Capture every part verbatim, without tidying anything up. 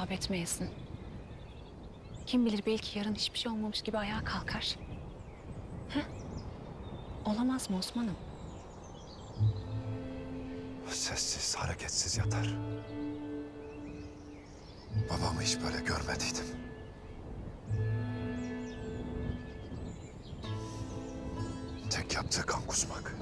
icap etmeyesin. Kim bilir belki yarın hiçbir şey olmamış gibi ayağa kalkar. Heh? Olamaz mı Osman'ım? Sessiz, hareketsiz yatar. Babamı hiç böyle görmediydim. Tek yaptığı kan kusmak.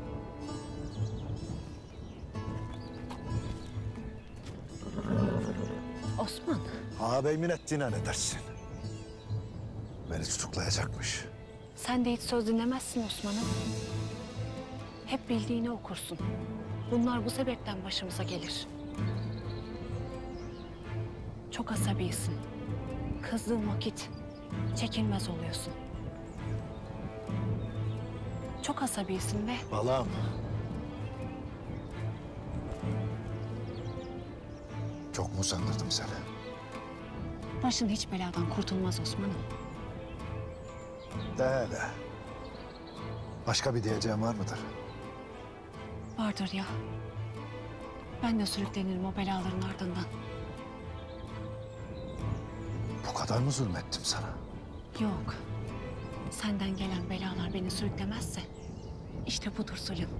Osman. Ağabeyimin ettiğine ne dersin? Beni tutuklayacakmış. Sen de hiç söz dinlemezsin Osman'ım. Hep bildiğini okursun. Bunlar bu sebepten başımıza gelir. Çok asabisin. Kızdığın vakit çekilmez oluyorsun. Çok asabisin ve... Balam. Çok mu sandırdım seni? Başın hiç beladan kurtulmaz Osman'ım. De hele. Başka bir diyeceğim var mıdır? Vardır ya. Ben de sürüklenirim o belaların ardından. Bu kadar mı zulmettim sana? Yok. Senden gelen belalar beni sürüklemezse işte budur zulüm.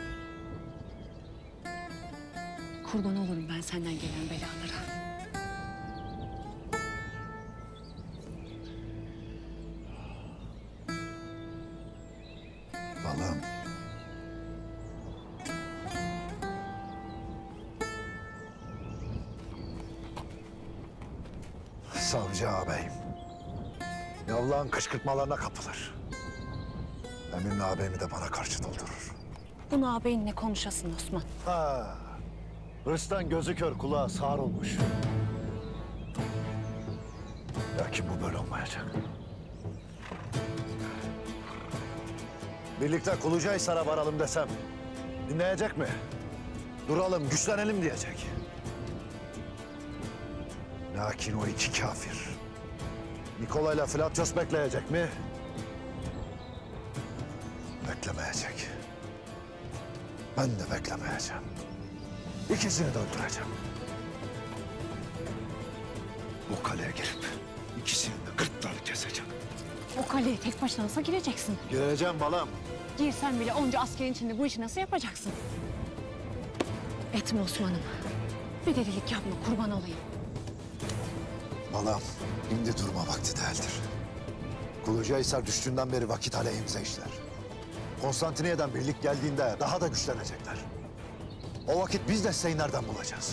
Kurban olurum ben senden gelen belalara. Balım. Savcı ağabeyim. Yavlağın kışkırtmalarına kapılır. Eminle ağabeyimi de bana karşı doldurur. Bunu ağabeyinle konuşasın Osman. Ha, hırstan gözü kör, kulağı sağır olmuş. Lakin bu böyle olmayacak. Birlikte Kulucahisar'a varalım desem dinleyecek mi? Duralım, güçlenelim diyecek. Lakin o iki kafir Nikolay'la Flatyos bekleyecek mi? Beklemeyecek. Ben de beklemeyeceğim. İkisini de öldüreceğim. Bu kaleye girip ikisinin de gırtlarını keseceğim. O kaleye tek başına nasıl gireceksin? Gireceğim balam. Girsen bile onca askerin içinde bu işi nasıl yapacaksın? Etme Osman'ım. Bir delilik yapma, kurban olayım. Balam, şimdi durma vakti değildir. Kulucahisar düştüğünden beri vakit aleyhimize işler. Konstantiniyye'den birlik geldiğinde daha da güçlenecekler. O vakit biz desteği nereden bulacağız?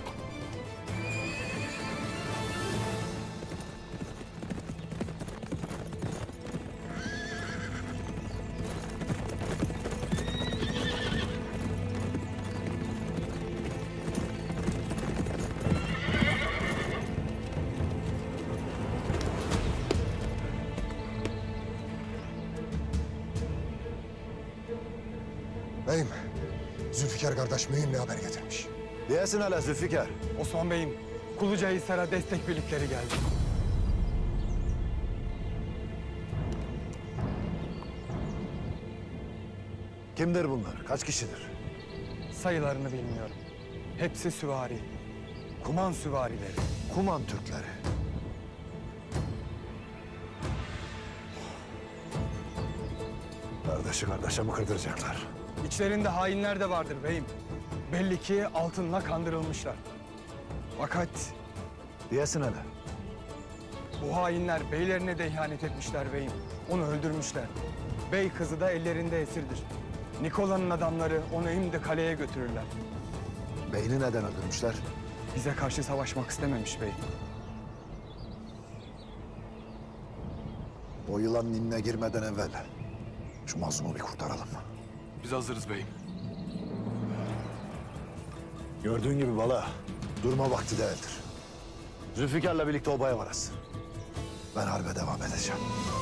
Beyim, Zülfikar kardeş mühim bir haber getirmiş. Diyesin hele Zülfikar. Osman Bey'im, Kulucahisar'a destek birlikleri geldi. Kimdir bunlar? Kaç kişidir? Sayılarını bilmiyorum. Hepsi süvari. Kuman süvarileri. Kuman Türkleri. Kardeşi kardeşe mi kırdıracaklar? İçlerinde hainler de vardır beyim. Belli ki altınla kandırılmışlar. Fakat Diyesin hele. bu hainler beylerine de ihanet etmişler beyim. Onu öldürmüşler. Bey kızı da ellerinde esirdir. Nikola'nın adamları onu şimdi kaleye götürürler. Beyni neden öldürmüşler? Bize karşı savaşmak istememiş bey. O yılanın inine girmeden evvel şu mazlumu bir kurtaralım. Biz hazırız beyim. Gördüğün gibi bala, durma vakti değildir. Zülfikar'la birlikte obaya varasın. Ben harbe devam edeceğim.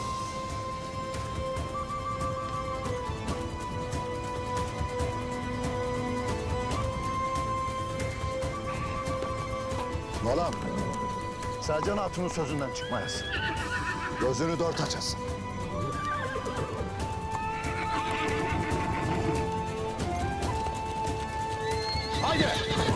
Balam, Selcan Hatun'un sözünden çıkmayasın. Gözünü dört açasın. Haydi!